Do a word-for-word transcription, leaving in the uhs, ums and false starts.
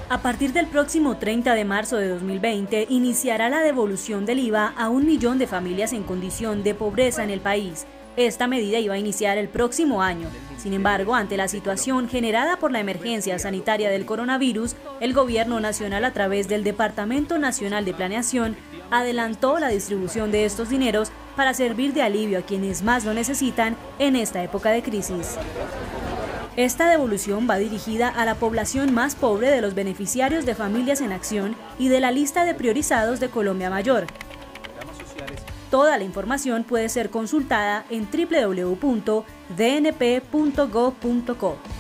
A partir del próximo treinta de marzo de dos mil veinte, iniciará la devolución del I V A a un millón de familias en condición de pobreza en el país. Esta medida iba a iniciar el próximo año. Sin embargo, ante la situación generada por la emergencia sanitaria del coronavirus, el Gobierno Nacional, a través del Departamento Nacional de Planeación, adelantó la distribución de estos dineros para servir de alivio a quienes más lo necesitan en esta época de crisis. Esta devolución va dirigida a la población más pobre de los beneficiarios de Familias en Acción y de la lista de priorizados de Colombia Mayor. Toda la información puede ser consultada en doble u doble u doble u punto d n p punto gov punto co.